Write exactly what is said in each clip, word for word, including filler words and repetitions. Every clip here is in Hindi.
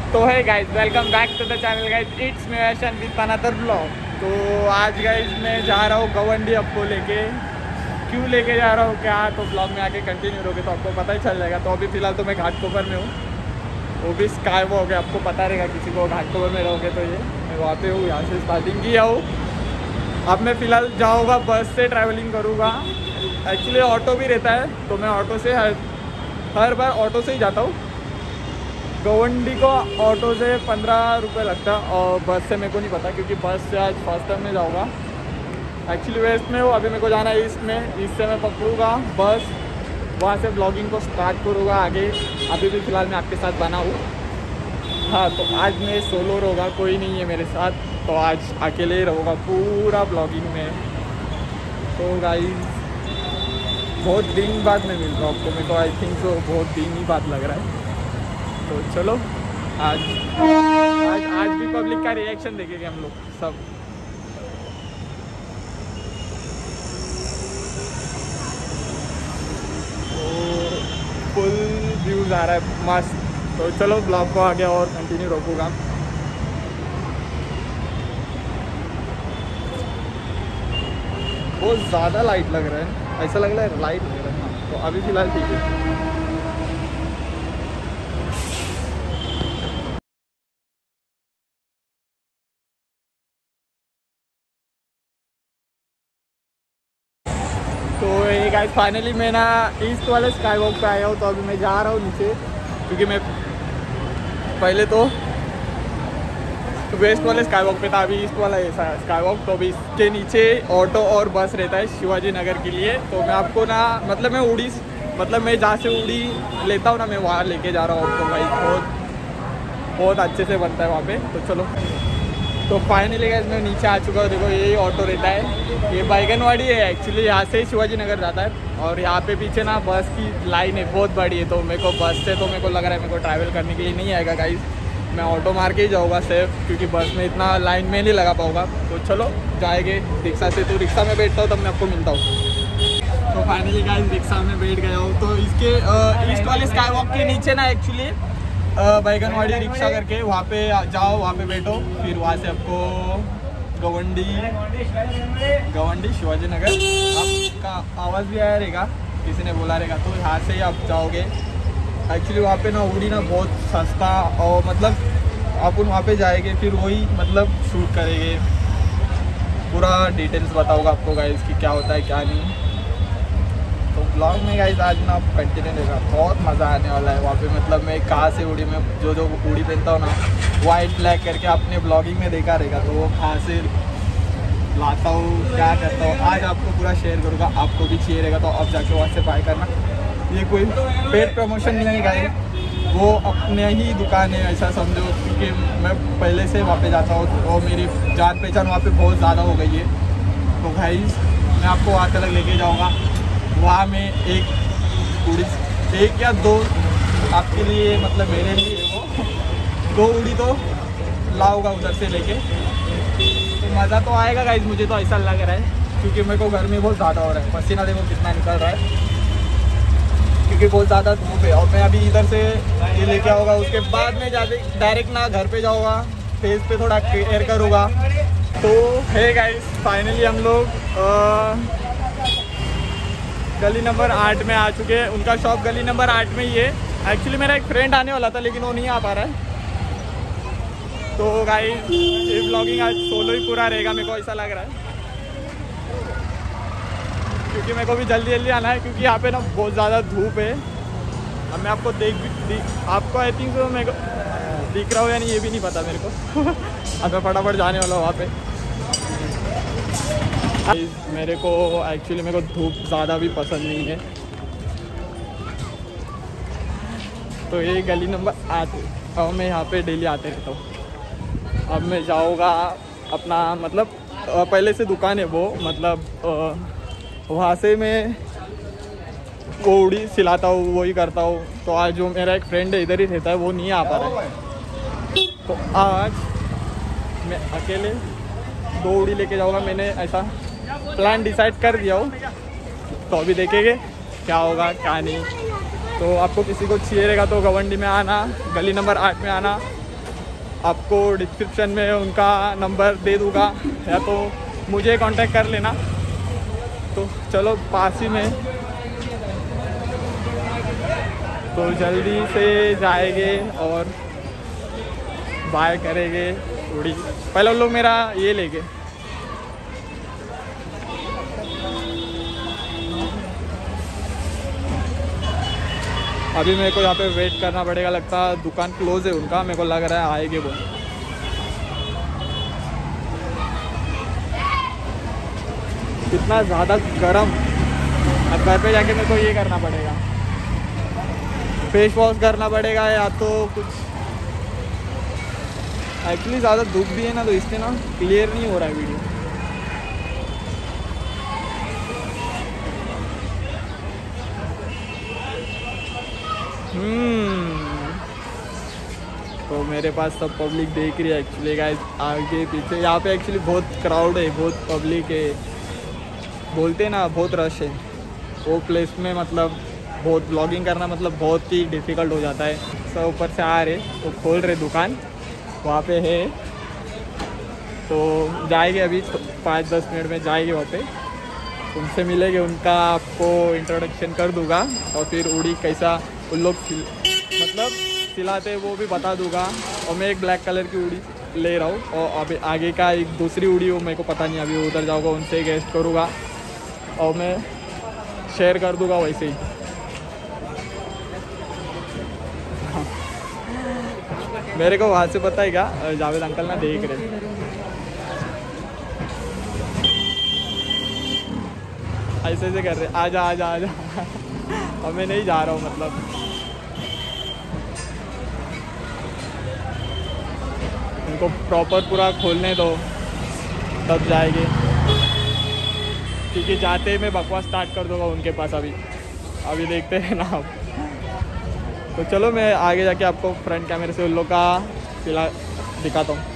तो है guys, welcome back to the channel guys, it's me वैशन विद अनदर ब्लॉग। तो आज गाइज मैं जा रहा हूँ गवंडी आपको लेके। क्यों लेके जा रहा हूँ क्या, तो ब्लॉग में आके कंटिन्यू रहोगे तो आपको पता ही चल जाएगा। तो अभी फ़िलहाल तो मैं घाटकोपर में हूँ, वो भी स्काई वॉक है, आपको पता रहेगा किसी को घाटकोपर में रहोगे तो। ये मैं वहाँ पे हूँ, यहाँ से स्टार्टिंग किया हूँ। अब मैं फ़िलहाल जाऊँगा, बस से ट्रैवलिंग करूँगा। एक्चुअली ऑटो भी रहता है तो मैं ऑटो से हर हर बार ऑटो से ही जाता हूँ। गवंडी को ऑटो से पंद्रह रुपये लगता है और बस से मेरे को नहीं पता, क्योंकि बस से आज फर्स्ट टाइम में जाऊँगा। एक्चुअली वेस्ट में हो, अभी मेरे को जाना है ईस्ट में। ईस्ट से मैं पकड़ूँगा बस, वहाँ से ब्लॉगिंग को स्टार्ट करूँगा आगे। अभी भी फ़िलहाल मैं आपके साथ बना हूँ। हाँ, तो आज मैं सोलो रहूँगा, कोई नहीं है मेरे साथ, तो आज अकेले ही रहूँगा पूरा ब्लॉगिंग में। तो गाइस बहुत दिन बाद मैं मिल रहा हूँ आपको, मेरे को आई थिंक सो बहुत दिन ही बाद लग रहा है। तो चलो आज आज आज भी पब्लिक का रिएक्शन देखेंगे हम लोग सब। तो फुल व्यूज आ रहा है, मस्त। तो चलो ब्लॉग को आगे और कंटिन्यू रखूँगा। बहुत ज़्यादा लाइट लग रहा है, ऐसा लग रहा है लाइट लग रहा है। तो अभी फ़िलहाल ठीक है। तो ये गाइस फाइनली मैं ना ईस्ट वाले स्काई वॉक पे आया हूँ। तो अभी मैं जा रहा हूँ नीचे, क्योंकि मैं पहले तो वेस्ट वाले स्काई वॉक पे था, अभी ईस्ट वाला है स्काई वॉक। तो अभी इसके नीचे ऑटो और बस रहता है शिवाजी नगर के लिए। तो मैं आपको ना मतलब मैं उड़ी मतलब मैं जहाँ से उड़ी लेता हूँ ना, मैं वहाँ लेके जा रहा हूँ आपको। भाई बहुत बहुत अच्छे से बनता है वहाँ पे। तो चलो, तो फाइनली गाइस मैं नीचे आ चुका हूँ। देखो यही ऑटो रहता है, ये बैगनवाड़ी है एक्चुअली, यहाँ से ही शिवाजी नगर जाता है। और यहाँ पे पीछे ना बस की लाइन है बहुत बड़ी है। तो मेरे को बस से तो मेरे को लग रहा है मेरे को ट्रैवल करने के लिए नहीं आएगा गाइस, मैं ऑटो मार के ही जाऊँगा सेफ, क्योंकि बस में इतना लाइन में नहीं लगा पाऊँगा। तो चलो जाएंगे रिक्शा से। तो रिक्शा में बैठता हूँ तब मैं आपको मिलता हूँ। तो फाइनली गाइस रिक्शा में बैठ गया हूँ। तो इसके ईस्ट वाले स्काई वॉक के नीचे ना एक्चुअली बैगनवाड़ी रिक्शा करके वहाँ पे जाओ, वहाँ पे बैठो, फिर वहाँ से आपको गवंडी गवंडी शिवाजी नगर, आपका आवाज़ भी आया रहेगा, किसी ने बोला रहेगा। तो यहाँ से ही आप जाओगे। एक्चुअली वहाँ पे ना उड़ी ना बहुत सस्ता, और मतलब अपन वहाँ पे जाएंगे फिर वही मतलब शूट करेंगे, पूरा डिटेल्स बताऊँगा आपको गाइस कि क्या होता है क्या नहीं। तो ब्लॉग में गाइस आज ना कंटिन्यू रहेगा, बहुत मज़ा आने वाला है वहाँ पे। मतलब मैं कहाँ से उड़ी, मैं जो जो उड़ी पहनता हूँ ना वाइट ब्लैक करके, आपने ब्लॉगिंग में देखा रहेगा। तो वो कहाँ से लाता हूँ, क्या करता हूँ, आज आपको पूरा शेयर करूँगा। आपको भी चाहिए रहेगा तो अब जाके वहाँ से बाय करना। ये कोई पेड प्रमोशन नहीं है गाइस, वो अपने ही दुकान है ऐसा समझो, क्योंकि मैं पहले से वहाँ पे जाता हूँ और मेरी जान पहचान वहाँ पे बहुत ज़्यादा हो गई है। तो गाइस मैं आपको वहाँ तक लेके जाऊँगा। वहाँ में एक उड़ी, एक या दो आपके लिए, मतलब मेरे लिए वो दो उड़ी तो लाऊंगा उधर से लेके। तो मज़ा तो आएगा गाइस, मुझे तो ऐसा लग रहा है, क्योंकि मेरे को गर्मी बहुत ज़्यादा हो रहा है। पसीना देखो कितना निकल रहा है, क्योंकि बहुत ज़्यादा धूप है। और मैं अभी इधर से ये लेके आऊँगा, उसके बाद में जाके डायरेक्ट ना घर पे जाऊँगा, फेस पे थोड़ा केयर करूँगा। तो है गाइस फाइनली हम लोग गली नंबर आठ में आ चुके हैं। उनका शॉप गली नंबर आठ में ही है। एक्चुअली मेरा एक फ्रेंड आने वाला था, लेकिन वो नहीं आ पा रहा है। तो गाइस ये ब्लॉगिंग आज सोलो ही पूरा रहेगा, मेरे को ऐसा लग रहा है, क्योंकि मेरे को भी जल्दी जल्दी आना है, क्योंकि यहाँ पे ना बहुत ज़्यादा धूप है। अब मैं आपको देख भी आपको आई थिंक तो मेरे को दिख रहा हो या नहीं ये भी नहीं पता मेरे को। अब मैं फटाफट जाने वाला हूँ वहाँ पे। मेरे को एक्चुअली मेरे को धूप ज़्यादा भी पसंद नहीं है। तो ये गली नंबर आठ है और मैं यहाँ पे डेली आते रहता हूँ। अब मैं जाऊँगा अपना, मतलब पहले से दुकान है वो, मतलब वहाँ से मैं वो उड़ी सिलाता हूँ, वही करता हूँ। तो आज जो मेरा एक फ्रेंड है इधर ही रहता है, वो नहीं आ पा रहा है। तो आज मैं अकेले दो उड़ी लेके जाऊँगा। मैंने ऐसा प्लान डिसाइड कर दिया हो, तो अभी देखेंगे क्या होगा क्या नहीं। तो आपको किसी को चाहिए रहेगा तो गवंडी में आना, गली नंबर आठ में आना। आपको डिस्क्रिप्शन में उनका नंबर दे दूँगा, या तो मुझे कांटेक्ट कर लेना। तो चलो पास ही में, तो जल्दी से जाएंगे और बाय करेंगे उड़ी। पहले लोग मेरा ये लेंगे। अभी मेरे को यहाँ पे वेट करना पड़ेगा, लगता है दुकान क्लोज है उनका, मेरे को लग रहा है आएंगे वो। कितना ज़्यादा गरम। अब घर पे जाके मेरे को ये करना पड़ेगा, फेस वॉश करना पड़ेगा, या तो कुछ। एक्चुअली ज़्यादा धूप भी है ना, तो इससे ना क्लियर नहीं हो रहा है वीडियो। हम्म तो मेरे पास सब पब्लिक देख रही है एक्चुअली गाइस, आगे पीछे। यहाँ पे एक्चुअली बहुत क्राउड है, बहुत पब्लिक है, बोलते हैं ना बहुत रश है वो प्लेस में। मतलब बहुत ब्लॉगिंग करना मतलब बहुत ही डिफ़िकल्ट हो जाता है। सब ऊपर से आ रहे, तो खोल रहे दुकान वहाँ पे है, तो जाएंगे अभी पाँच दस मिनट में जाएंगे वहाँ पे, उनसे मिलेंगे, उनका आपको इंट्रोडक्शन कर दूँगा, और फिर उड़ी कैसा उन लोग मतलब सिलाते वो भी बता दूँगा। और मैं एक ब्लैक कलर की उड़ी ले रहा हूँ, और अभी आगे का एक दूसरी उड़ी वो मेरे को पता नहीं, अभी उधर जाऊँगा, उनसे गेस्ट करूँगा और मैं शेयर कर दूँगा वैसे ही। मेरे को वहाँ से पता है क्या, जावेद अंकल ना देख रहे, ऐसे ऐसे कर रहे, आजा आजा आजा। और मैं नहीं जा रहा हूँ, मतलब उनको प्रॉपर पूरा खोलने दो तब जाएंगे, क्योंकि जाते ही मैं बकवास स्टार्ट कर दूँगा उनके पास। अभी अभी देखते हैं ना आप। तो चलो मैं आगे जाके आपको फ्रंट कैमरे से उन लोग का सिला दिखाता हूँ।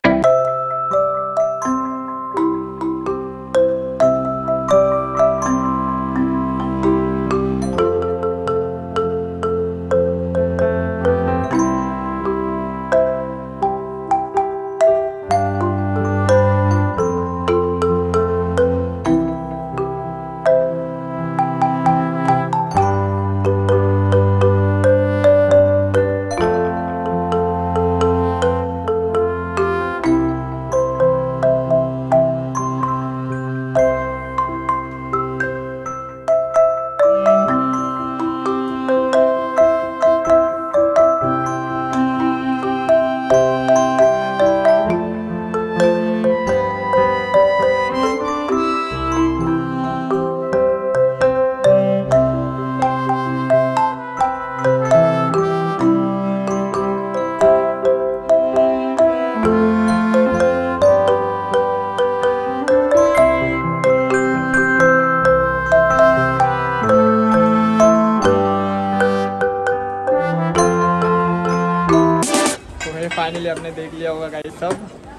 फाइनली आपने देख लिया होगा गाइस सब।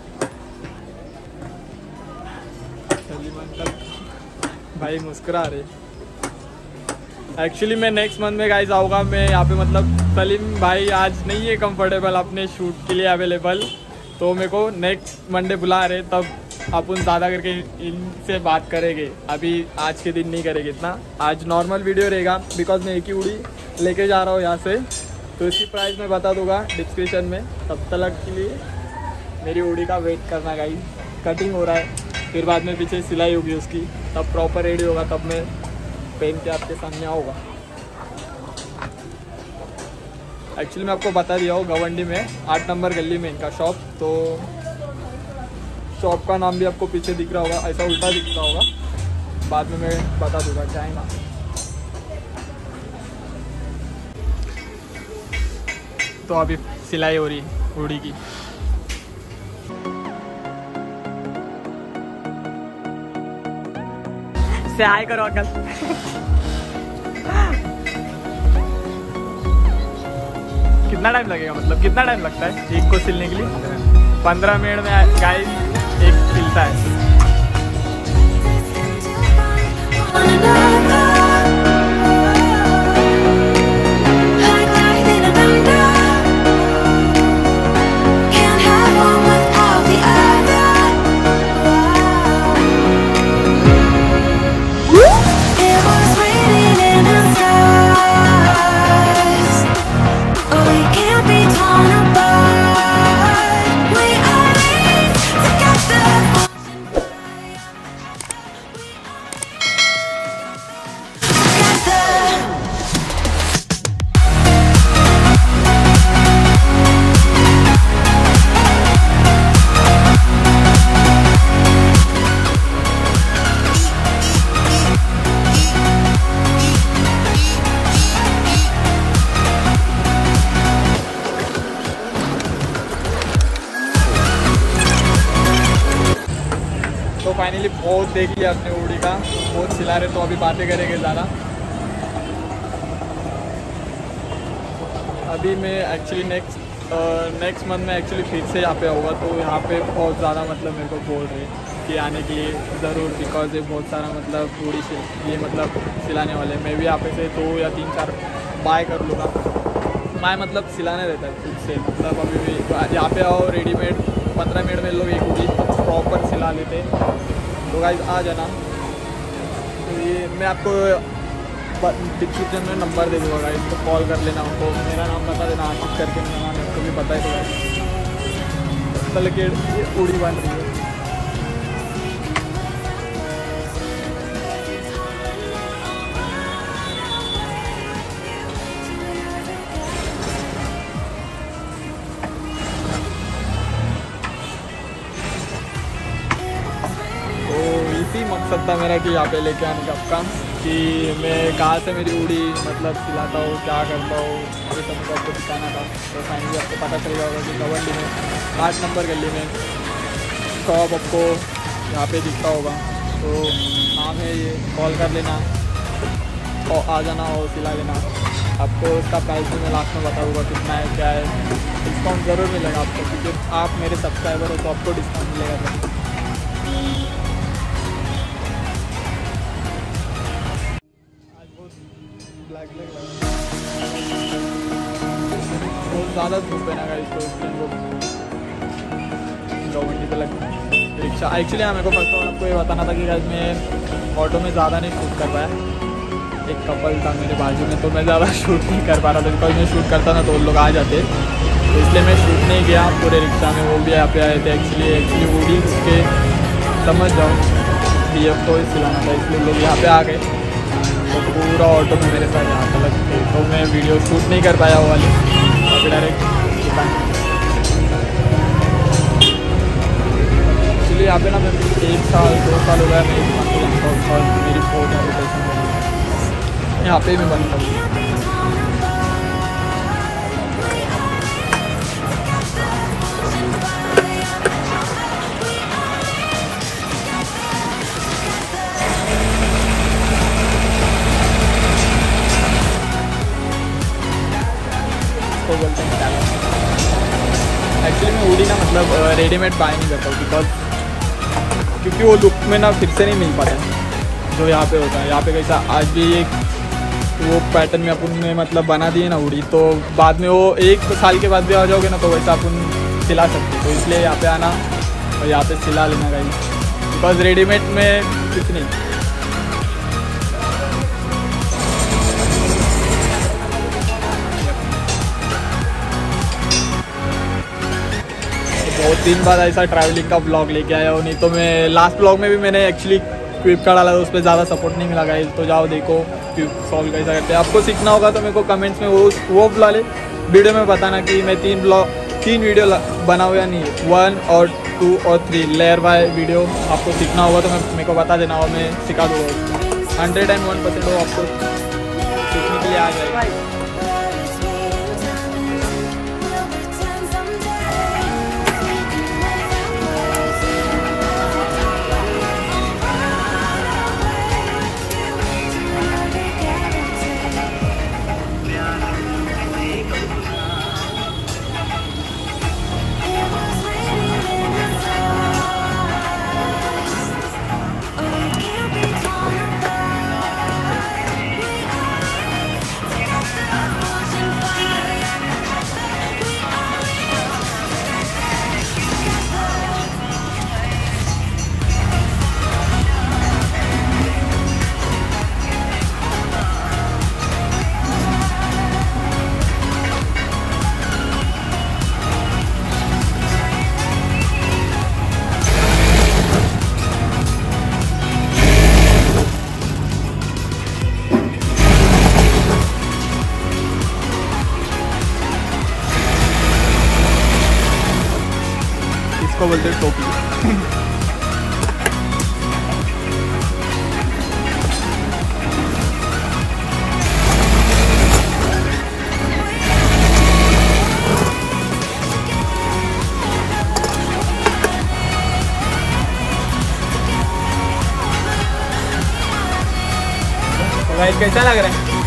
सलीम अंकल भाई मुस्कुरा रहे। एक्चुअली मैं नेक्स्ट मंथ में गाइस आऊँगा मैं यहाँ पे, मतलब सलीम भाई आज नहीं है कंफर्टेबल अपने शूट के लिए अवेलेबल, तो मेरे को नेक्स्ट मंडे बुला रहे, तब अपन ज़्यादा करके इनसे बात करेंगे। अभी आज के दिन नहीं करेंगे इतना, आज नॉर्मल वीडियो रहेगा, बिकॉज मैं एक ही उड़ी लेके जा रहा हूँ यहाँ से, तो इसकी प्राइस मैं बता दूंगा डिस्क्रिप्शन में। तब तक के लिए मेरी उड़ी का वेट करना गाइस, कटिंग हो रहा है, फिर बाद में पीछे सिलाई होगी उसकी, तब प्रॉपर रेडी होगा, तब मैं पहन के आपके सामने आऊँगा। एक्चुअली मैं आपको बता दिया हूँ, गवंडी में आठ नंबर गली में इनका शॉप, तो शॉप का नाम भी आपको पीछे दिख रहा होगा, ऐसा उल्टा दिख रहा होगा, बाद में मैं बता दूँगा क्या है ना। तो अभी सिलाई हो रही उड़ी की। से हाय करो अंकल। कितना टाइम लगेगा, मतलब कितना टाइम लगता है एक को सिलने के लिए? पंद्रह मिनट में गाइस एक सिलता है। Can't फाइनली बहुत देख लिया अपने उड़ी का, बहुत सिला रहे, तो अभी बातें करेंगे ज़्यादा। अभी मैं एक्चुअली नेक्स्ट नेक्स्ट मंथ में एक्चुअली फिर से यहाँ पे आऊँगा, तो यहाँ पे बहुत ज़्यादा मतलब मेरे को बोल रहे कि आने के लिए ज़रूर, बिकॉज ये बहुत सारा मतलब उड़ी से ये मतलब सिलाने वाले। मैं भी यहाँ पे से दो या तीन चार बाय कर लूँगा। मैं मतलब सिलाने रहता है खुद से, मतलब अभी भी यहाँ पे आओ रेडीमेड पंद्रह मिनट में लोग एक उड़ी प्रॉपर सिला लेते। तो गाइस आ जाना। तो ये मैं आपको डिस्क्रिप्शन में नंबर दे दूँगा गाइस, तो कॉल कर लेना उनको। मेरा नाम बता देना आशिक करके, मेरा नाम आपको भी पता है। तो गाइस के ये उड़ी बन रही है। इसी मकसद था मेरा कि यहाँ पे लेके आने का आपका, कि मैं कहाँ से मेरी उड़ी मतलब सिलाता हूँ, क्या करता हूँ, ये सब मुझे आपको दिखाना था। तो फाइनली आपको पता चल जाएगा कि गवंडी में आठ नंबर गली में शॉप आपको यहाँ पे दिखता होगा। तो नाम है ये, कॉल कर लेना और आ जाना और सिला लेना। आपको उसका प्राइस भी मैं लास्ट में बता दूँगा कितना है क्या है। डिस्काउंट ज़रूर मिलेगा आपको, क्योंकि आप मेरे सब्सक्राइबर हो तो आपको डिस्काउंट मिलेगा। बहुत ज़्यादा धूप है ना गाइस, तो इसलिए वो गवर्नमेंट पे लग रिक्शा। एक्चुअली हाँ मेरे को फर्स्ट ऑफ ऑल आपको ये बताना था कि गाइस मैं ऑटो में ज़्यादा नहीं शूट कर पाया। एक कपल था मेरे बाजू में, तो मैं ज़्यादा शूट नहीं कर पा रहा था, बिकॉज मैं शूट करता ना तो उन लोग आ जाते, तो इसलिए मैं शूट नहीं किया पूरे रिक्शा में। वो भी यहाँ पे आए थे एक्चुअली एक्चुअली उड़ी के समझ जाओ बी एफ को सिलाना था, इसलिए लोग यहाँ पे आ गए। तो पूरा ऑटो में मेरे साथ यहाँ तक थे, तो मैं वीडियो शूट नहीं कर पाया वो वाली। अभी डायरेक्ट एक्चुअली यहाँ पे ना मैं एक साल दो साल हो गया मेरी दुकान पर जानता हूँ, और मेरी बहुत रेपुटेशन है यहाँ पे मैं बनता हूँ। बोलते हैं एक्चुअली मैं उड़ी ना मतलब रेडीमेड बाय नहीं करता हूँ, बिकॉज क्योंकि वो लुक में ना फिर से नहीं मिल पाता है जो यहाँ पे होता है। यहाँ पे कैसा आज भी एक वो पैटर्न में अपन ने मतलब बना दिए ना उड़ी, तो बाद में वो एक साल के बाद भी आ जाओगे ना तो वैसा अपन सिला सकते। तो इसलिए यहाँ पे आना और यहाँ पे सिला लेना गाइस, बिकॉज रेडीमेड में कुछ नहीं। बहुत दिन बाद ऐसा ट्रैवलिंग का ब्लॉग लेके आया हूँ, नहीं तो मैं लास्ट ब्लॉग में भी मैंने एक्चुअली क्विप का डाला था, उस पर ज़्यादा सपोर्ट नहीं मिला गाइस। तो जाओ देखो क्विप सॉल्व कैसा करते हैं। आपको सीखना होगा तो मेरे को कमेंट्स में वो वो बुला ले, वीडियो में बताना कि मैं तीन ब्लॉग तीन वीडियो बना हुआ नहीं, वन और टू और थ्री लेयर बाय वीडियो। आपको सीखना होगा तो मैं मेरे को बता देना और मैं सिखा दूँगा। हंड्रेड एंड वन परसेंट वो आपको सीखने के लिए आ जाएगा। इसको बोलते हैं टोपी। गाइस कैसा लग रहा है?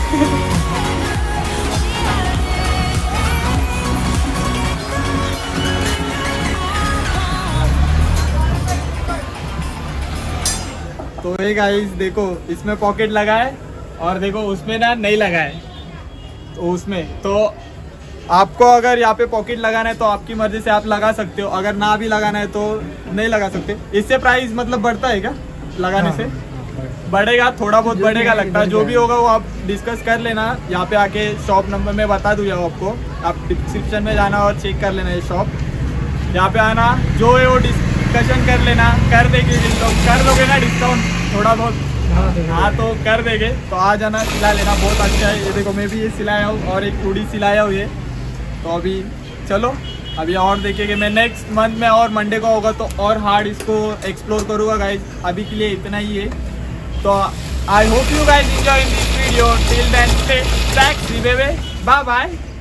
तो ये गाइस देखो इसमें पॉकेट लगा है और देखो उसमें ना नहीं लगा है। तो उसमें तो आपको अगर यहाँ पे पॉकेट लगाना है तो आपकी मर्जी से आप लगा सकते हो, अगर ना भी लगाना है तो नहीं लगा सकते। इससे प्राइस मतलब बढ़ता है क्या लगाने हाँ, से? बढ़ेगा, थोड़ा बहुत बढ़ेगा लगता है। जो भी होगा वो आप डिस्कस कर लेना, यहाँ पे आके शॉप नंबर में बता दूंगा आपको, आप डिस्क्रिप्शन में जाना और चेक कर लेना ये शॉप। यहाँ पे आना, जो है वो डिस्कशन कर लेना, कर देंगे डिस्काउंट, कर दोगे ना डिस्काउंट थोड़ा बहुत? हाँ तो कर देंगे। तो आ जाना, सिला लेना, बहुत अच्छा है। ये देखो मैं भी ये सिलाया हूँ और एक चूड़ी सिलाया हूँ ये। तो अभी चलो अभी और देखेंगे, मैं नेक्स्ट मंथ में और मंडे को होगा तो और हार्ड इसको एक्सप्लोर करूँगा गाइज। अभी के लिए इतना ही है। तो I hope you guys enjoy this video. Till then stay back, bye bye.